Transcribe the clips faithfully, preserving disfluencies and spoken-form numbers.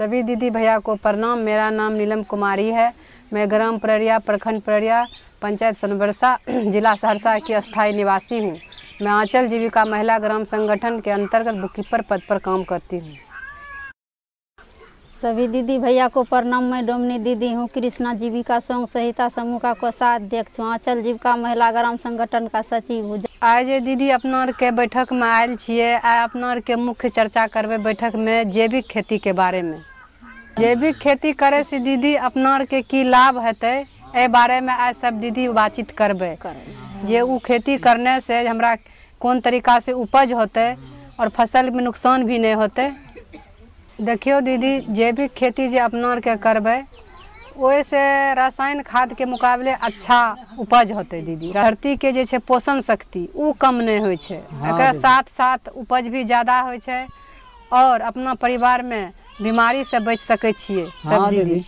सभी दीदी भैया को प्रणाम। मेरा नाम नीलम कुमारी है। मैं ग्राम पररिया, प्रखंड पररिया, पंचायत सोनबरसा, जिला सहरसा की अस्थायी निवासी हूँ। मैं आंचल जीविका महिला ग्राम संगठन के अंतर्गत बुककीपर पद पर काम करती हूँ। सभी दीदी भैया को प्रणाम। मैं डोमनी दीदी हूँ, कृष्णा जीविका स्वयं सहायता समूह का कोषाध्यक्ष हूँ, आंचल जीविका महिला ग्राम संगठन का सचिव हूँ। आज दीदी अपना के बैठक में आयल छिए। आइ अपना के मुख्य चर्चा करबे बैठक में जैविक खेती के बारे में। जैविक खेती करे से दीदी अपना के की लाभ हेतै ए बारे में आज सब दीदी बातचीत करबे। जे उ खेती करने से हमरा कौन तरीका से उपज होते और फसल में नुकसान भी नहीं होते। देखियो दीदी, जैविक खेती जे अपना के करबे ओइसे रासायनिक खाद के मुकाबले अच्छा उपज होते दीदी। धरती के जे छे पोषण शक्ति उ कम नहीं होय छे। एकरा साथ साथ उपज भी ज्यादा होय छे और अपना परिवार में बीमारी से बच सके छिए सब दीदी।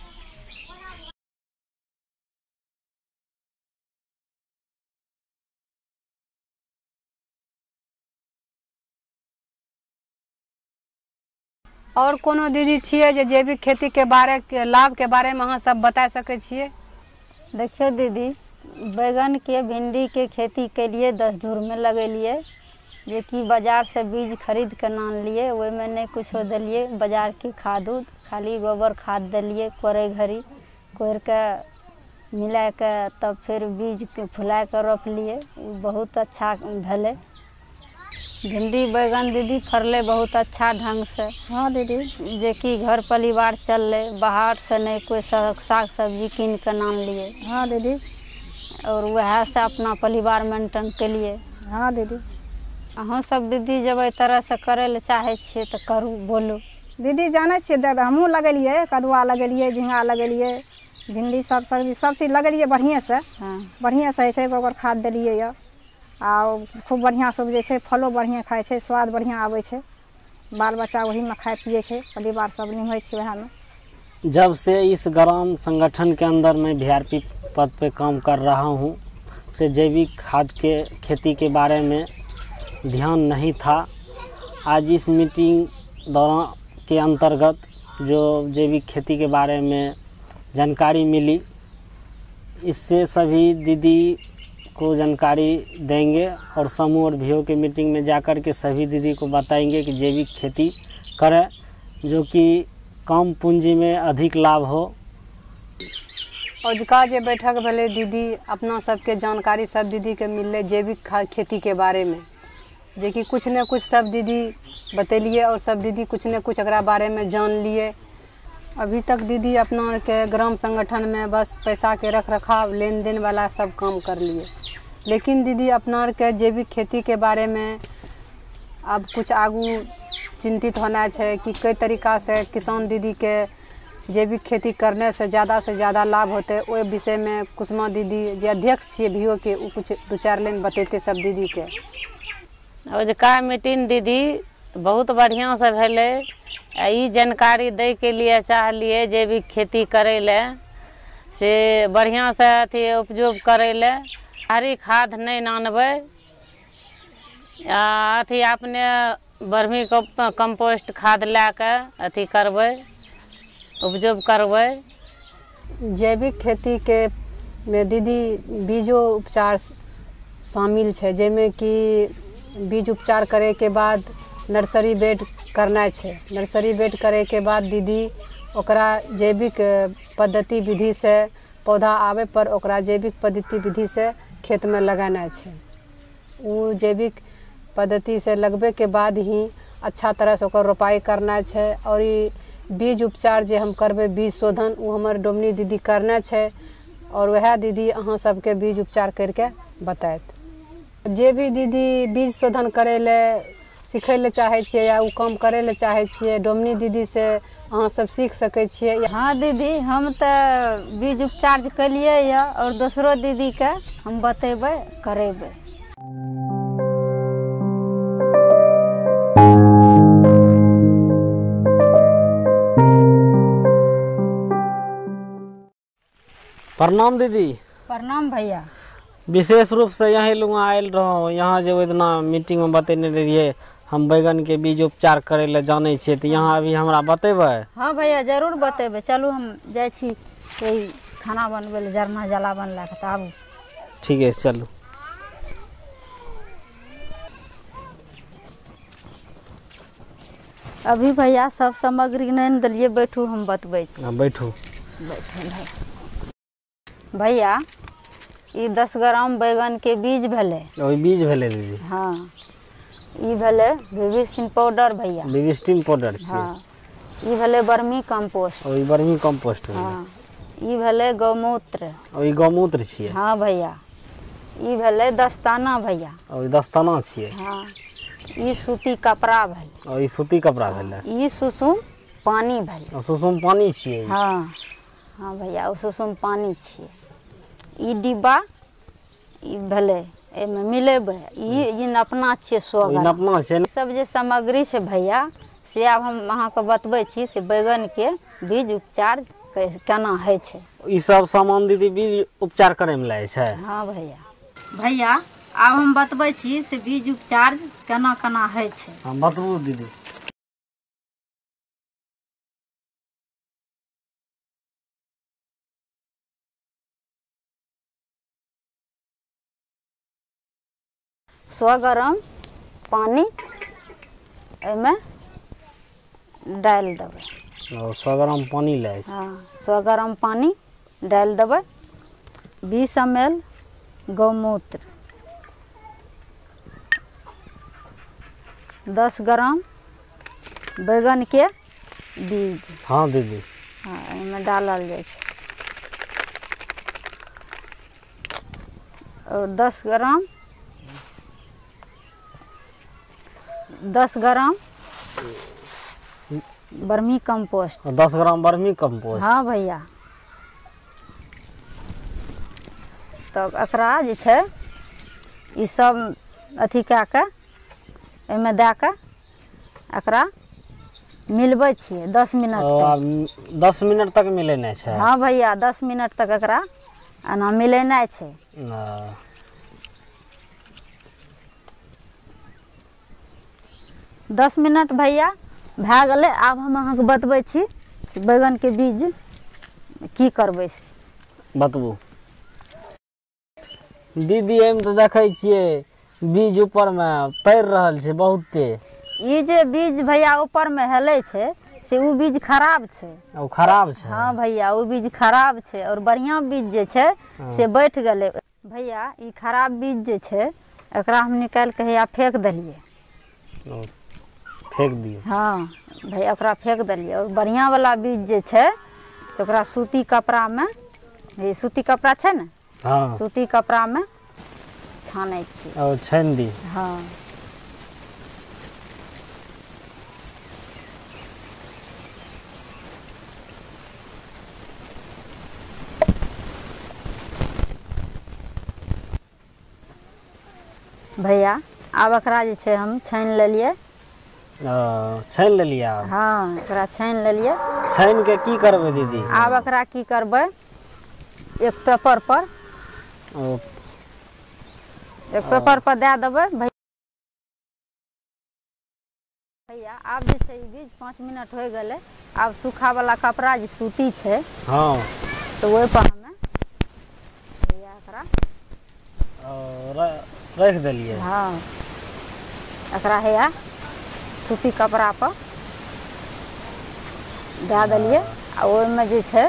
और कोनो दीदी छिए जे जैविक खेती के बारे के लाभ के बारे में अहाँ सब बता सके छिए? देखियो दीदी, बैगन के भिंडी के खेती के लिए दस धूर में लगेलिए, जे कि बाजार से बीज खरीद के नान लिए। वो में नहीं कुछ दिलिए बाजार की खाद उद, खाली गोबर खाद दिलिए कोरे घड़ी कोर के मिला के तब फिर बीज के फुला के रोप लिए। बहुत अच्छा भले भिंडी बैगन दीदी फरले बहुत अच्छा ढंग से। हाँ दीदी, जे कि घर परिवार चलले, बाहर से नहीं कोई साग सब्जी कीन के नान लिए। हाँ दीदी, और वह से अपना परिवार मेंटेन के लिए। हाँ दीदी, अहाँ सब दीदी जब एहि तरह से करे ले चाहे छिए तो करू, बोलू। दीदी जाने छिए दादा, हमहूँ लगेलिए, कदुआ लगेलिए, झींगा लगेलिए, भिंडी सब सब्जी सब चीज लगेलिए बढ़िया से। हाँ बढ़िया से है, गोबर खाद दिलिए या आ खूब बढ़िया से उपजे छे, फलो बढ़िया खाए छे, स्वाद बढ़िया आवे छे, बाल बच्चा वही में खाए पिए छे, परिवार सब निमहै छे वह में। जब से इस ग्राम संगठन के अंदर मैं वी आर पी पद पे काम कर रहा हूँ, से जैविक खाद के खेती के बारे में ध्यान नहीं था। आज इस मीटिंग दौरान के अंतर्गत जो जैविक खेती के बारे में जानकारी मिली, इससे सभी दीदी को जानकारी देंगे और समूह और वीओ के मीटिंग में जाकर के सभी दीदी को बताएंगे कि जैविक खेती करें, जो कि कम पूंजी में अधिक लाभ हो। औजका जे बैठक भले दीदी अपना सबके जानकारी सब दीदी के मिलले जैविक खेती के बारे में, जे कि कुछ न कुछ सब दीदी बतेलिए और सब दीदी कुछ न कुछ एकरा बारे में जान लिए। अभी तक दीदी अपना के ग्राम संगठन में बस पैसा के रख रखाव लेन देन वाला सब काम कर लिए, लेकिन दीदी अपना के जैविक खेती के बारे में अब कुछ आगू चिंतित होना है कि कई तरीका से किसान दीदी के जैविक खेती करने से ज़्यादा से ज़्यादा लाभ होते। वो विषय में कुसुमा दीदी जे अध्यक्ष छे वीओ के, वो कुछ दो चार लाइन बतेते सब दीदी के। औजका मीटिंग दीदी बहुत बढ़िया से भेले। ई जानकारी दे के लिए चाहलिए जैविक खेती करे ले, से बढ़िया से अथी उपयोग करे ले, हरी खाद नहीं नानबे, अथी अपने बर्मी कंपोस्ट खाद ला के अथी करबे, उपयोग करबे। जैविक खेती के में दीदी बीजो उपचार शामिल है, जेमें कि बीज उपचार करे के बाद नर्सरी बेड करना है। नर्सरी बेड करे के बाद दीदी ओकरा जैविक पद्धति विधि से पौधा आवे पर ओकरा जैविक पद्धति विधि से खेत में लगाना है। वो जैविक पद्धति से लगबे के बाद ही अच्छा तरह से ओकर रोपाई करना है। और ये बीज उपचार जे हम करबे बीज शोधन, वो हमारे डोमनी दीदी करना है और वह दीदी अहाँ सबके बीज उपचार करके बताएत। जे भी दीदी बीज शोधन करे ले सीखे ले चाहे छिए या उ काम करे ले चाहे छिए, डोमनी दीदी से अहाँ सब सीख सके छिए। हाँ दीदी, हम तो बीज उपचार कलिए या और दूसरो दीदी के हम बतेबे करेबे। प्रणाम दीदी। प्रणाम भैया। विशेष रूप से यहीं लोग आयल रहो, यहाँ जो इतना मीटिंग में बतेने रहिए हम बैगन के बीज उपचार करे ले जाने छियै तो यहाँ अभी हमरा बतेबै? हाँ भैया जरूर बतेबै। चलू हम जाइ छी कोई खाना बनबै ले, जरना जलावन लए कऽ, तऽ आबू। ठीक है चलू। अभी भैया सब सामग्री नहीं न देलिए, बैठू हम बतबै छी। हाँ बैठू। बैठू भैया। भैया ई दस ग्राम बैगन के बीज भेलै। ओहि बीज भेलै दीदी? हाँ ई भेलै विभिस्टिन पाउडर भैया। विभिस्टिन पाउडर छियै। हाँ ई भेलै वर्मी कंपोस्ट। ओहि वर्मी कंपोस्ट भेलै। हाँ ई भेलै गौमूत्र। ओहि गौमूत्र छियै। हाँ भैया ई भेलै दस्ताना भैया। ओहि दस्ताना छियै। हाँ ई सूती कपड़ा भेलै। ओहि सूती कपड़ा भेलै। ई सुसुम पानी भेलै। सुसुम पानी छियै। हाँ हाँ भैया ओ सुसुम पानी छियै। ई डिब्बा ई भेलै, एहिमे मिलेबै। ई ई नपना छियै सौ ग्राम। नपना छै। सब जे सामग्री छै भैया से आब हम अहाँके बतबै छी से बैगनके बीज उपचार केना होइ छै। ई सब सामान दीदी बीज उपचार करैमे लागै छै? हाँ भैया। भैया आब हम बतबै छी से बीज उपचार केना केना होइ छै। हम बतबू दीदी। सौ ग्राम पानी एहिमे डालि देबै। और सौ ग्राम पानी लै छै। हाँ सौ ग्राम पानी डालि देबै। बीस एम एल गौमूत्र, दस ग्राम बैगन के बीज। हाँ दीदी। हाँ एहिमे डालल जाइ छै। और दस ग्राम दस ग्राम वर्मी कंपोस्ट। दस ग्राम वर्मी कंपोस्ट। हाँ भैया। तब एकरा जे छै ई सब अथी कए कऽ एहिमे दए कऽ एकरा मिलबै छियै दस मिनट तक। दस मिनट तक मिलेनाइ छै? हाँ भैया दस मिनट तक एकरा एना मिलेनाइ छै। दस मिनट भैया भए गेलै। आब हम अहाँके बतबै छी बैगनके बीज की करबै से। बतबू दीदी। एहिमे तऽ देखै छियै बीज ऊपरमे तैर रहल छै बहुते। ई जे बीज भैया ऊपरमे हेलै छै से ओ बीज खराब छै। ओ खराब छै? हाँ भैया ओ बीज खराब छै। और बढ़िया बीज जे छै से बैठ गेलै। भैया ई खराब बीज जे छै एकरा हम निकालि कऽ हैया फेंक देलियै। फेंक दियौ? हाँ भैया ओकरा फेंक देलियै। और बढ़िया वाला बीज जे छै से ओकरा सूती कपड़ामे, ये सूती कपड़ा छै ने, हाँ सूती कपड़ामे छानै छियै। और छानि दी? हाँ भैया आब एकरा जे छै हम छानि लेलियै। छानि लेलियै आब? हाँ एकरा छानि लेलियै। छानि के की करबै दीदी? आब एकरा की करबै, एक पेपर पर ओ, एक पेपर पर दए देबै। भैया आब जे छै ई बीज पाँच मिनट हो गेलै। आब सूखा वाला कपड़ा जे सूती छै हाँ तो ओहि पर हमे भैया एकरा रख देलियै। हाँ एकरा हैया सूती कपड़ा पर दए देलियै। आ ओहिमे जे छै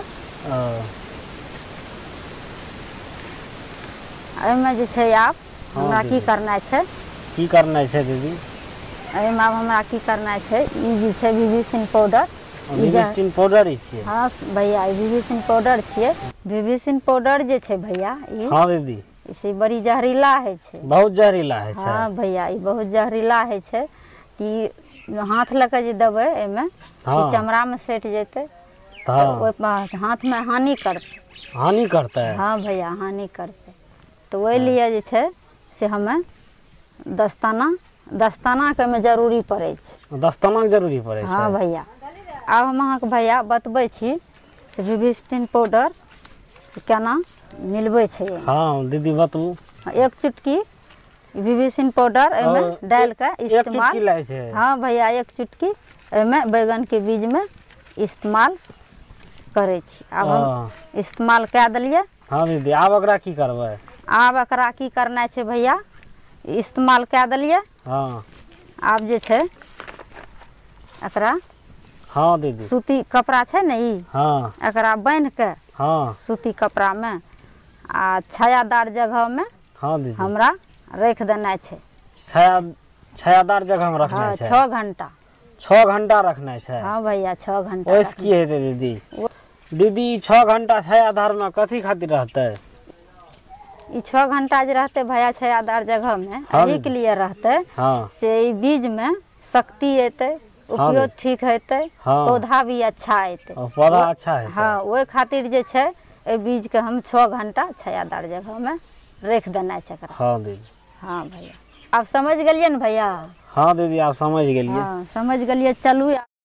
एहिमे जे छै आब हमरा की करनाइ छै? की करनाइ छै दीदी? एहिमे आब हमरा की करनाइ छै, ई जे छै विभिस्टिन पाउडर। विभिस्टिन पाउडर ही छियै? हाँ भैया ई विभिस्टिन पाउडर छियै। विभिस्टिन पाउडर जे छै भैया ई, हाँ दीदी, इसे बड़ी जहरीला है छै। बहुत जहरीला है छै? हाँ भैया ई बहुत जहरीला है छै। ई हाथ लगे जे देबै एहिमे हाँ। चमड़ा में सटि जेतै तो हाँ। ओहि हाथ में हानि करतै। हानि करतै? हाँ भैया हानि करतै। तो ओहि लिए जे छै से हमें दस्ताना दस्ताना के में जरूरी पड़ै छै। दस्ताना के जरूरी पड़ै छै? हाँ भैया। आब हम अहाँके भैया बतबै छी से विभिस्टिन पाउडर केना मिलबै छै। हाँ दीदी बतबू। एक चुटकी विभिसिन पाउडर एमे और डाल के एक चुटकी इस्तेमाल लै छै। हाँ भैया एक चुटकी एमे बैगन के बीज में इस्तेमाल करे छी। आब हम हाँ। इस्तेमाल कए देलिए। हाँ दीदी आब एकरा की करबै? आब एकरा की करना छै भैया, इस्तेमाल कए देलिए। हाँ आब जे छै एकरा हाँ दीदी सूती कपड़ा छै ने ई, हाँ एकरा बांध के हाँ सूती कपड़ा में आ छायादार जगह में हाँ दीदी हमरा रख देना छै। छाया छायादार जगह में रखना हाँ छै। छः घंटा। छः घंटा रखना छै। हाँ भैया छः घंटा ओइस रखना। की हेतै दीदी? दीदी छः घंटा छायादार में कथी खातिर रहतै? ई छः घंटा जे रहते भैया छायादार जगह में हाँ एही के लिए रहते हाँ से ई बीज में शक्ति अयतै, उपयोग दीदी। ठीक हेतै, हाँ। पौधा भी अच्छा अयतै। और पौधा अच्छा है। हाँ ओहि खातिर जे छै एहि बीज के हम छः घंटा छायादार जगह में रख देना छै एकरा। हाँ दीदी हाँ भैया आप समझ गेलिए ने भैया? हाँ दीदी आप समझ गेलिए। हाँ समझ गेलिए। चलू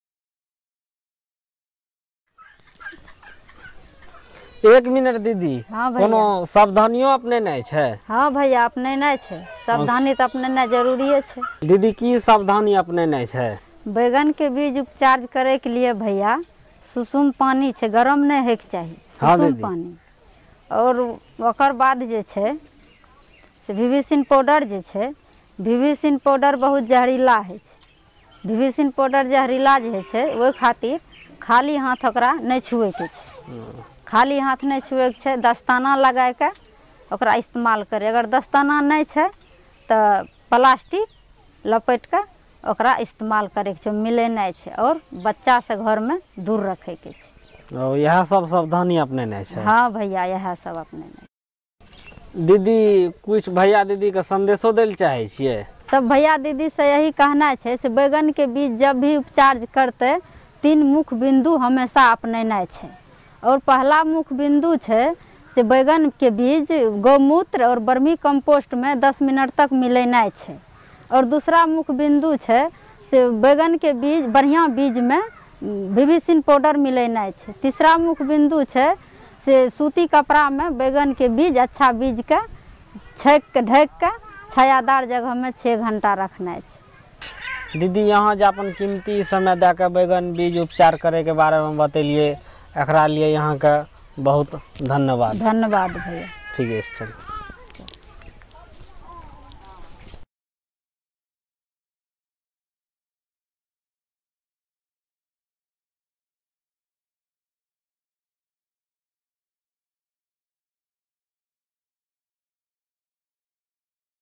एक मिनट दीदी, हाँ भैया। कोनो सावधानियों अपने नहीं छै? हाँ भैया अपने नहीं छै, सावधानी तो अपने नहीं जरूरिये छै। दीदी की सावधानी अपने नहीं छै? बैगन के बीज उपचार करे के लिए भैया सुसुम पानी छै, गरम नहीं होइके चाही, हाँ सुसुम दीदी। पानी। और ओकर बाद जे छै से विभिसिन पाउडर जे छै, विभिसिन पाउडर बहुत जहरीला होइ छै। विभिसिन पाउडर जहरीला जे होइ छै ओहि खातिर खाली हाथ ओकरा नहीं छुएके छै। खाली हाथ नहीं छुएके छै, दस्ताना लगाए के ओकरा इस्तेमाल करे। अगर दस्ताना नहीं छै तो प्लास्टिक लपेट के ओकरा इस्तेमाल करे के छै, मिलेनाइ छै और बच्चा से घर में दूर रखे के छै। और यह सब सावधानी अपने नहीं छै? हाँ भैया यह सब अपने नहीं। दीदी कुछ भैया दीदी के संदेशो देल चाहे छियै? सब भैया दीदी से यही कहना है से बैगन के बीज जब भी उपचार करते तीन मुख्य बिंदु हमेशा अपनेना छै। और पहला मुख्य बिंदु छै से बैगन के बीज गौमूत्र और वर्मी कंपोस्ट में दस मिनट तक मिलेना छै। और दूसरा मुख्य बिंदु छै से बैगन के बीज बढ़िया बीज में विभिसिन पाउडर मिलेना छै। तीसरा मुख्य बिंदु छै से सूती कपड़ा में बैगन के बीज अच्छा बीज के छेक के ढक के छायादार जगह में छः घंटा रखना है। दीदी यहाँ जे अपन कीमती समय दे के बैगन बीज उपचार करे के बारे में बतेलिए, एकरा लिए यहाँ के बहुत धन्यवाद। धन्यवाद भैया। ठीक है चल।